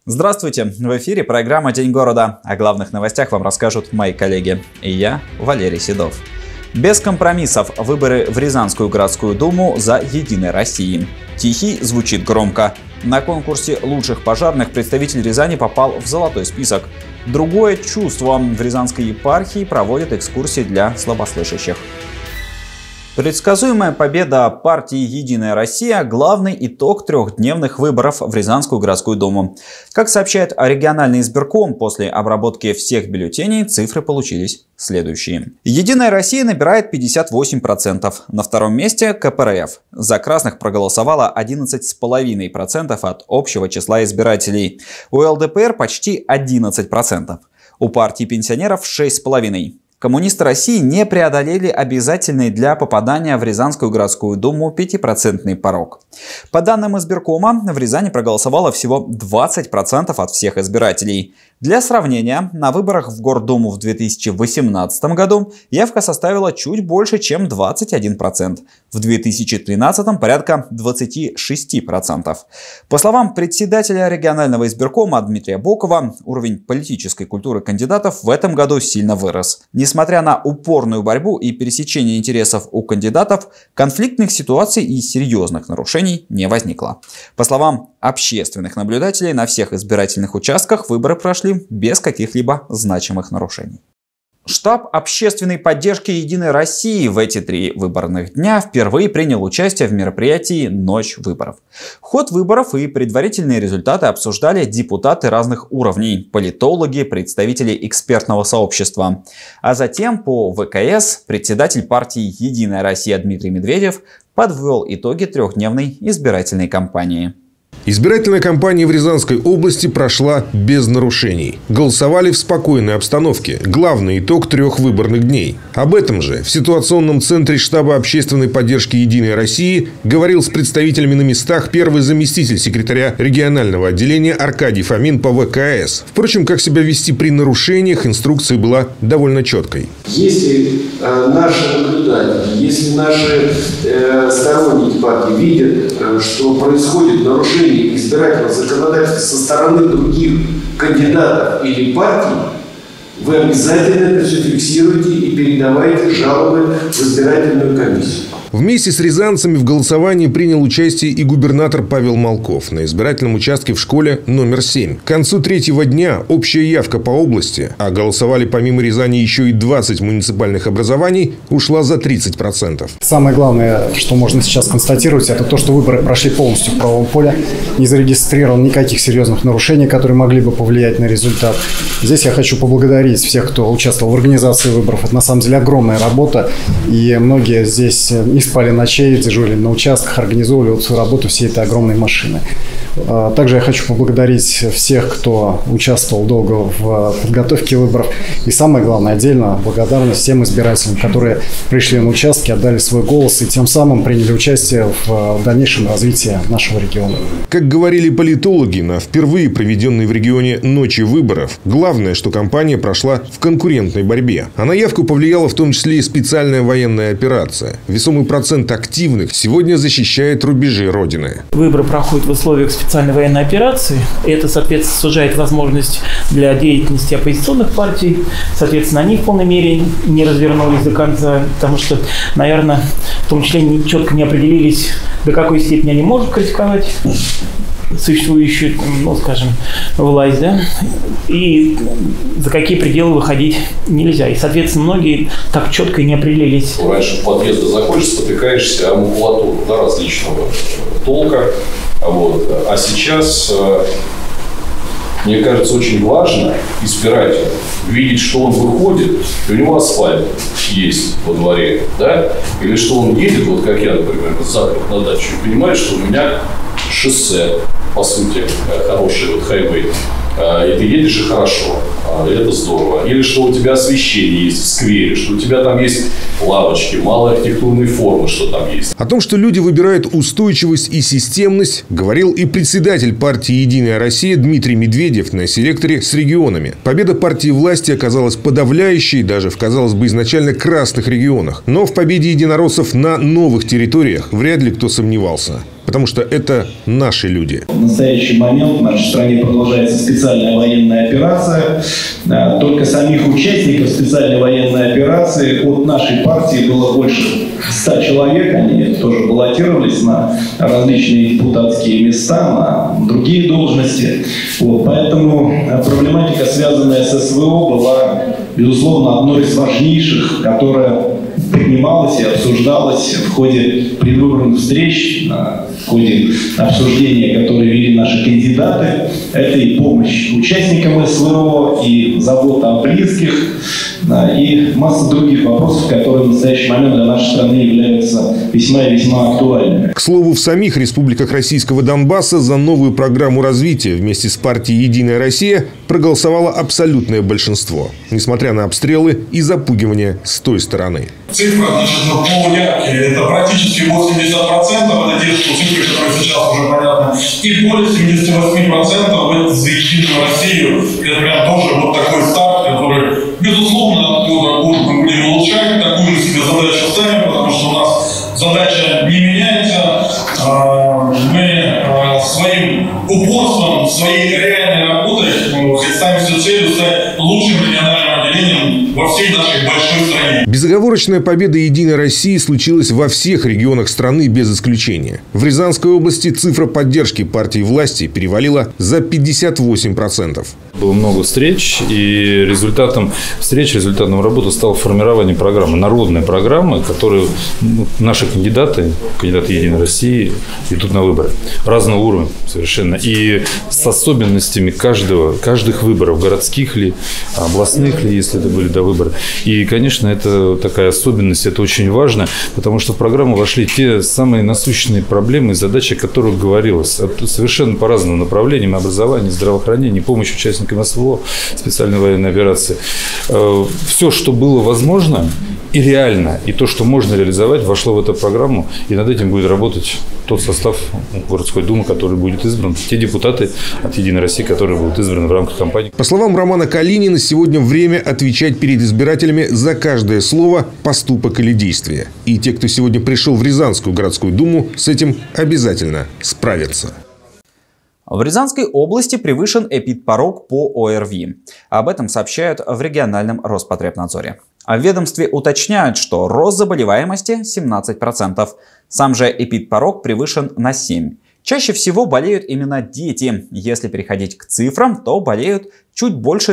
Здравствуйте! В эфире программа «День города». О главных новостях вам расскажут мои коллеги. И я, Валерий Седов. Без компромиссов. Выборы в Рязанскую городскую думу за «Единой России». Тихий звучит громко. На конкурсе лучших пожарных представитель Рязани попал в золотой список. Другое чувство. В Рязанской епархии проводят экскурсии для слабослышащих. Предсказуемая победа партии «Единая Россия» – главный итог трехдневных выборов в Рязанскую городскую думу. Как сообщает региональный избирком, после обработки всех бюллетеней цифры получились следующие. «Единая Россия» набирает 58%. На втором месте КПРФ. За красных проголосовало 11,5% от общего числа избирателей. У ЛДПР почти 11%. У партии пенсионеров 6,5%. Коммунисты России не преодолели обязательный для попадания в Рязанскую городскую думу 5% порог. По данным избиркома, в Рязани проголосовало всего 20% от всех избирателей. Для сравнения, на выборах в Гордуму в 2018 году явка составила чуть больше, чем 21%. В 2013 порядка 26%. По словам председателя регионального избиркома Дмитрия Бокова, уровень политической культуры кандидатов в этом году сильно вырос. Несмотря на упорную борьбу и пересечение интересов у кандидатов, конфликтных ситуаций и серьезных нарушений не возникло. По словам общественных наблюдателей, на всех избирательных участках выборы прошли без каких-либо значимых нарушений. Штаб общественной поддержки «Единой России» в эти 3 выборных дня впервые принял участие в мероприятии «Ночь выборов». Ход выборов и предварительные результаты обсуждали депутаты разных уровней, политологи, представители экспертного сообщества. А затем по ВКС председатель партии «Единая Россия» Дмитрий Медведев подвел итоги трехдневной избирательной кампании. Избирательная кампания в Рязанской области прошла без нарушений. Голосовали в спокойной обстановке. Главный итог 3 выборных дней. Об этом же в ситуационном центре штаба общественной поддержки «Единой России» говорил с представителями на местах первый заместитель секретаря регионального отделения Аркадий Фомин по ВКС. Впрочем, как себя вести при нарушениях, инструкция была довольно четкой. Если наши наблюдатели, если наши сторонники партии видят, что происходит нарушение избирательного законодательства со стороны других кандидатов или партий, вы обязательно это все фиксируете и передавайте жалобы в избирательную комиссию. Вместе с рязанцами в голосовании принял участие и губернатор Павел Малков на избирательном участке в школе номер 7. К концу 3-го дня общая явка по области, а голосовали помимо Рязани еще и 20 муниципальных образований, ушла за 30%. Самое главное, что можно сейчас констатировать, это то, что выборы прошли полностью в правом поле. Не зарегистрировано никаких серьезных нарушений, которые могли бы повлиять на результат. Здесь я хочу поблагодарить всех, кто участвовал в организации выборов. Это на самом деле огромная работа, и многие здесь не спали ночей, дежурили на участках, организовывали вот свою работу всей этой огромной машины. Также я хочу поблагодарить всех, кто участвовал долго в подготовке выборов. И самое главное, отдельно благодарность всем избирателям, которые пришли на участки, отдали свой голос и тем самым приняли участие в дальнейшем развитии нашего региона. Как говорили политологи на впервые проведенной в регионе ночи выборов, главное, что кампания прошла в конкурентной борьбе. А на явку повлияла в том числе и специальная военная операция. Весомый процент активных сегодня защищает рубежи Родины. Выборы проходят в условиях специальной военной операции. Это, соответственно, сужает возможность для деятельности оппозиционных партий. Соответственно, они в полной мере не развернулись до конца, потому что, наверное, в том числе четко не определились, до какой степени они могут критиковать существующую, скажем, власть, да, и за какие пределы выходить нельзя. И, соответственно, многие так четко и не определились. Раньше в подъезды заходишь, спотыкаешься о макулатуру, да, различного толка. Вот. А сейчас, мне кажется, очень важно избирателю видеть, что он выходит, и у него асфальт есть во дворе, да, или что он едет, вот как я, например, за на дачу, и понимает, что у меня шоссе, по сути, хороший вот хайвей, и ты едешь, и хорошо, и это здорово. Или что у тебя освещение есть в сквере, что у тебя там есть лавочки, малые архитектурные формы, что там есть. О том, что люди выбирают устойчивость и системность, говорил и председатель партии «Единая Россия» Дмитрий Медведев на селекторе с регионами. Победа партии власти оказалась подавляющей даже в, казалось бы, изначально красных регионах. Но в победе единороссов на новых территориях вряд ли кто сомневался. Потому что это наши люди. В настоящий момент в нашей стране продолжается специальная военная операция. Только самих участников специальной военной операции от нашей партии было больше 100 человек. Они тоже баллотировались на различные депутатские места, на другие должности. Поэтому проблематика, связанная с СВО, была, безусловно, одной из важнейших, которая поднималась и обсуждалась в ходе предвыборных встреч, в ходе обсуждения, которые вели наши кандидаты. Это и помощь участникам СВО, и забота о близких, и масса других вопросов, которые в настоящий момент для нашей страны являются весьма и весьма актуальными. К слову, в самих республиках российского Донбасса за новую программу развития вместе с партией «Единая Россия» проголосовало абсолютное большинство, несмотря на обстрелы и запугивания с той стороны. Цифра, по явке, это практически 80%, это те цифры, которые сейчас уже понятны, и более 78% это за «Единую Россию». Это прям тоже вот такой старт, который, безусловно, мы будем улучшать, такую же себе задачу ставим, потому что у нас задача не меняется. Мы своим упорством, своей реальной работой ставим себе целью стать лучшим региональным отделением во всей нашей большой стране. Безоговорочная победа «Единой России» случилась во всех регионах страны без исключения. В Рязанской области цифра поддержки партии власти перевалила за 58%. Было много встреч, и результатом встреч, результатом работы стало формирование программы, народной программы, которую наши кандидаты «Единой России» идут на выборы. Разного уровня совершенно. И с особенностями каждых выборов, городских ли, областных ли, если это были до выбора. И, конечно, это такая особенность, это очень важно, потому что в программу вошли те самые насущные проблемы и задачи, о которых говорилось. Совершенно по разным направлениям: образование, здравоохранение, помощь участникам СВО, специальной военной операции. Все, что было возможно и реально, и то, что можно реализовать, вошло в эту программу, и над этим будет работать тот состав городской думы, который будет избран, те депутаты от «Единой России», которые будут избраны в рамках кампании. По словам Романа Калинина, сегодня время отвечать перед избирателями за каждое слово, поступок или действие. И те, кто сегодня пришел в Рязанскую городскую думу, с этим обязательно справятся. В Рязанской области превышен эпидпорог по ОРВИ. Об этом сообщают в региональном Роспотребнадзоре. А в ведомстве уточняют, что рост заболеваемости 17%. Сам же эпидпорог превышен на 7%. Чаще всего болеют именно дети. Если переходить к цифрам, то болеют чуть больше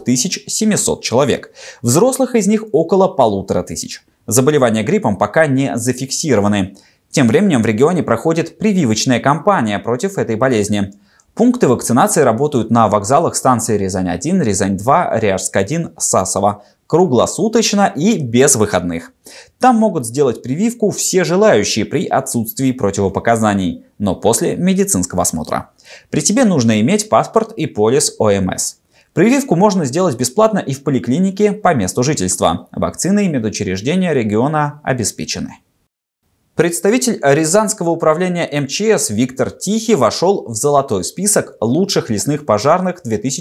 3700 человек. Взрослых из них около 1500. Заболевания гриппом пока не зафиксированы. Тем временем в регионе проходит прививочная кампания против этой болезни. Пункты вакцинации работают на вокзалах станции Рязань-1, Рязань-2, Ряжск-1, Сасово. Круглосуточно и без выходных. Там могут сделать прививку все желающие при отсутствии противопоказаний, но после медицинского осмотра. При себе нужно иметь паспорт и полис ОМС. Прививку можно сделать бесплатно и в поликлинике по месту жительства. Вакцины и медучреждения региона обеспечены. Представитель Рязанского управления МЧС Виктор Тихий вошел в золотой список лучших лесных пожарных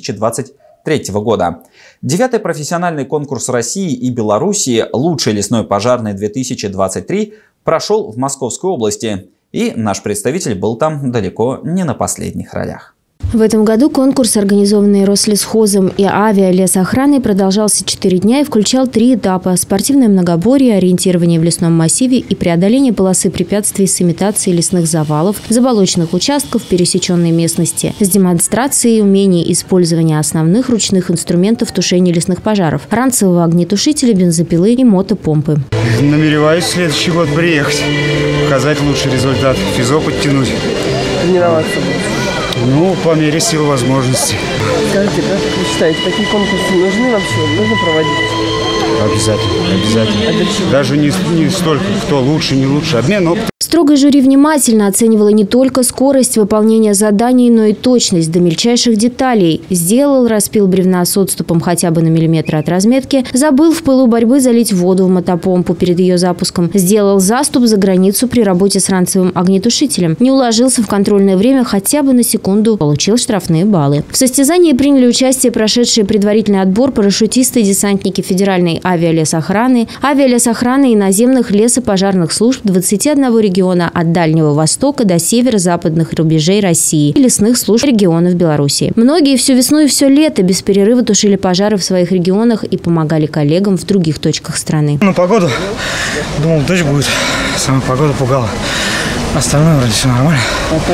2023 года. 9-й профессиональный конкурс России и Белоруссии «Лучший лесной пожарный 2023» прошел в Московской области. И наш представитель был там далеко не на последних ролях. В этом году конкурс, организованный Рослесхозом и авиалесоохраной, продолжался 4 дня и включал 3 этапа: спортивное многоборье, ориентирование в лесном массиве и преодоление полосы препятствий с имитацией лесных завалов, заболоченных участков, пересеченной местности, с демонстрацией умений использования основных ручных инструментов тушения лесных пожаров, ранцевого огнетушителя, бензопилы и мотопомпы. Намереваюсь в следующий год приехать, показать лучший результат, физо подтянуть. Тренироваться будешь? Ну, по мере сил, возможностей. Скажите, как вы считаете, такие конкурсы нужны вообще? Нужно проводить? Обязательно. Даже не столько, кто лучше, не лучше. Обмен опытом. Строгое жюри внимательно оценивало не только скорость выполнения заданий, но и точность до мельчайших деталей. Сделал, распил бревна с отступом хотя бы на миллиметр от разметки, забыл в пылу борьбы залить воду в мотопомпу перед ее запуском, сделал заступ за границу при работе с ранцевым огнетушителем, не уложился в контрольное время хотя бы на секунду, получил штрафные баллы. В состязании приняли участие прошедшие предварительный отбор парашютисты и десантники Федеральной авиалесоохраны и наземных лесопожарных служб 21 региона региона от Дальнего Востока до северо-западных рубежей России и лесных служб регионов Беларуси. Многие всю весну и все лето без перерыва тушили пожары в своих регионах и помогали коллегам в других точках страны. На погоду думал, дождь будет. Сама погода пугала. Остальное вроде все нормально. А как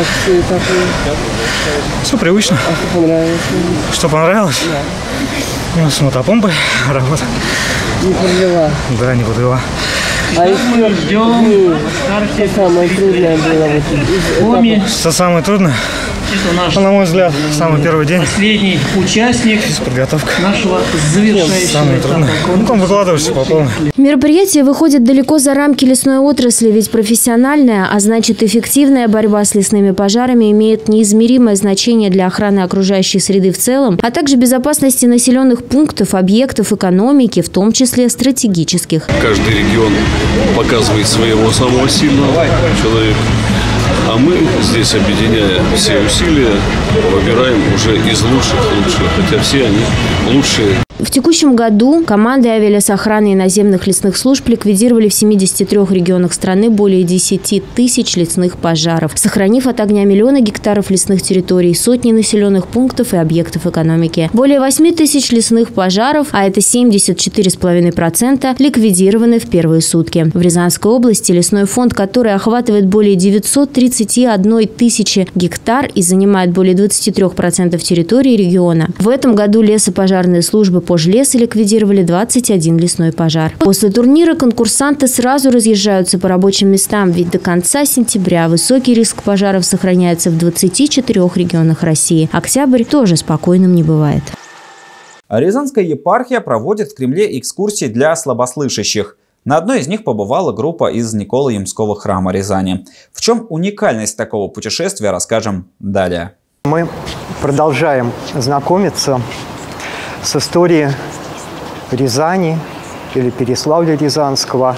все привычно. А что понравилось? Что понравилось? Да. Ну, с мотопомпой работа. Не подвела? Да, не подвела. А еще что самое трудное было? Что самое трудное? Это на мой взгляд, самый первый день. Последний участник подготовка нашего завершающего этапа. Ну, там выкладываешься по полной. Мероприятие выходит далеко за рамки лесной отрасли, ведь профессиональная, а значит эффективная борьба с лесными пожарами имеет неизмеримое значение для охраны окружающей среды в целом, а также безопасности населенных пунктов, объектов, экономики, в том числе стратегических. Каждый регион показывает своего самого сильного человека. А мы здесь, объединяя все усилия, выбираем уже из лучших, хотя все они лучшие. В текущем году команды авиалесохраны и наземных лесных служб ликвидировали в 73 регионах страны более 10 тысяч лесных пожаров, сохранив от огня миллионы гектаров лесных территорий, сотни населенных пунктов и объектов экономики. Более 8 тысяч лесных пожаров, а это 74,5%, ликвидированы в первые сутки. В Рязанской области лесной фонд, который охватывает более 931 тысячи гектар и занимает более 23% территории региона. В этом году лесопожарные службы Пожлеса ликвидировали 21 лесной пожар. После турнира конкурсанты сразу разъезжаются по рабочим местам, ведь до конца сентября высокий риск пожаров сохраняется в 24 регионах России. Октябрь тоже спокойным не бывает. Рязанская епархия проводит в Кремле экскурсии для слабослышащих. На одной из них побывала группа из Николо-Ямского храма Рязани. В чем уникальность такого путешествия, расскажем далее. Мы продолжаем знакомиться с историей Рязани или Переславля-Рязанского.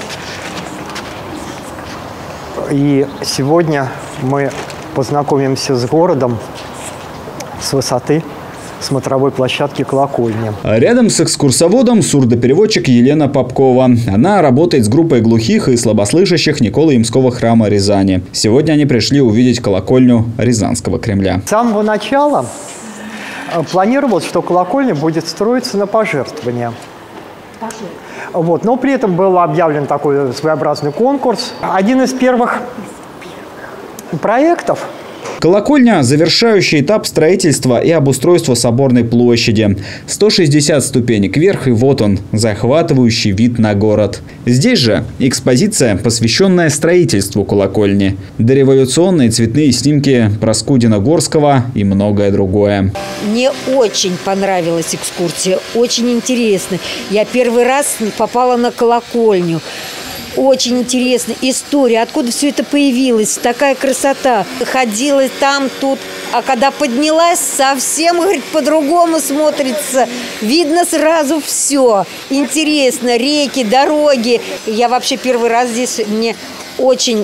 И сегодня мы познакомимся с городом с высоты смотровой площадки колокольни. Рядом с экскурсоводом сурдопереводчик Елена Попкова. Она работает с группой глухих и слабослышащих Николо-Ямского храма Рязани. Сегодня они пришли увидеть колокольню Рязанского Кремля. С самого начала планировалось, что колокольня будет строиться на пожертвования. Вот. Но при этом был объявлен такой своеобразный конкурс. Один из первых проектов. Колокольня – завершающий этап строительства и обустройства соборной площади. 160 ступенек вверх, и вот он, захватывающий вид на город. Здесь же экспозиция, посвященная строительству колокольни. Дореволюционные цветные снимки Проскудина-Горского и многое другое. Мне очень понравилась экскурсия, очень интересно. Я первый раз попала на колокольню. Очень интересно. История, откуда все это появилось, такая красота. Ходила там, тут, а когда поднялась, совсем, говорит, по-другому смотрится. Видно сразу все. Интересно, реки, дороги. Я вообще первый раз здесь, мне очень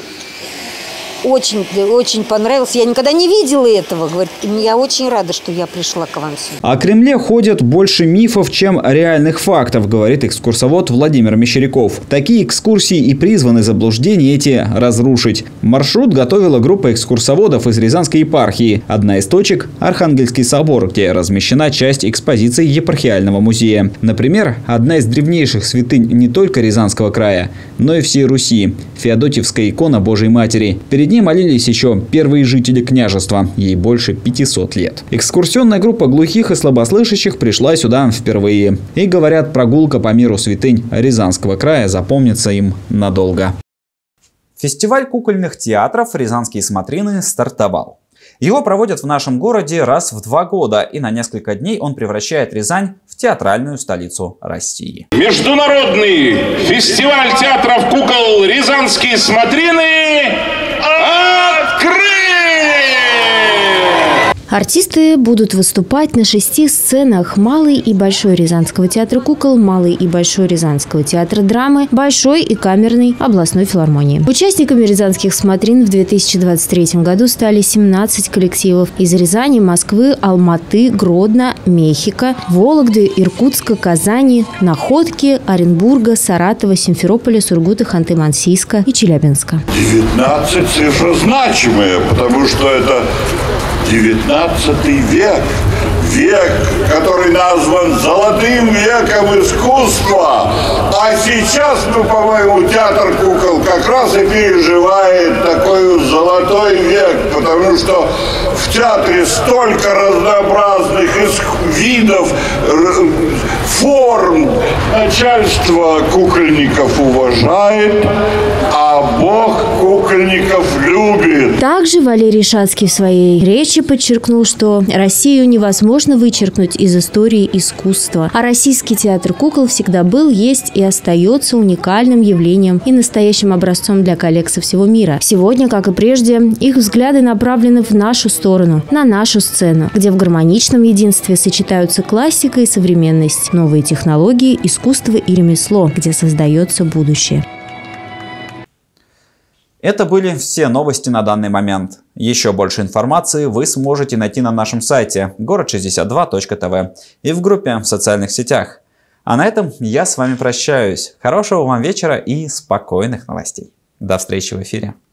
понравилось. Я никогда не видела этого. Говорит, я очень рада, что я пришла к вам сюда. О Кремле ходят больше мифов, чем реальных фактов, говорит экскурсовод Владимир Мещеряков. Такие экскурсии и призваны заблуждения эти разрушить. Маршрут готовила группа экскурсоводов из Рязанской епархии. Одна из точек – Архангельский собор, где размещена часть экспозиции епархиального музея. Например, одна из древнейших святынь не только Рязанского края, но и всей Руси – Феодотьевская икона Божией Матери. Перед ней молились еще первые жители княжества, ей больше 500 лет. Экскурсионная группа глухих и слабослышащих пришла сюда впервые. И, говорят, прогулка по миру святынь Рязанского края запомнится им надолго. Фестиваль кукольных театров «Рязанские смотрины» стартовал. Его проводят в нашем городе раз в 2 года, и на несколько дней он превращает Рязань в театральную столицу России. Международный фестиваль театров кукол «Рязанские смотрины» открыт! Артисты будут выступать на 6 сценах: Малый и Большой Рязанского театра кукол, Малый и Большой Рязанского театра драмы, Большой и Камерной областной филармонии. Участниками рязанских смотрин в 2023 году стали 17 коллективов из Рязани, Москвы, Алматы, Гродно, Мехико, Вологды, Иркутска, Казани, Находки, Оренбурга, Саратова, Симферополя, Сургута, Ханты-Мансийска и Челябинска. 19 цифры значимые, потому что это 19 век. Век, который назван золотым веком искусства. А сейчас, по-моему, театр кукол как раз и переживает такой золотой век, потому что в театре столько разнообразных видов, форм. Начальство кукольников уважает, а Бог кукольников любит. Также Валерий Шацкий в своей речи подчеркнул, что Россию невозможно вычеркнуть из истории искусства. А российский театр кукол всегда был, есть и остается уникальным явлением и настоящим образцом для коллег со всего мира. Сегодня, как и прежде, их взгляды направлены в нашу сторону, на нашу сцену, где в гармоничном единстве сочетаются классика и современность, новые технологии, искусство и ремесло, где создается будущее. Это были все новости на данный момент. Еще больше информации вы сможете найти на нашем сайте город62.тв и в группе в социальных сетях. А на этом я с вами прощаюсь. Хорошего вам вечера и спокойных новостей. До встречи в эфире.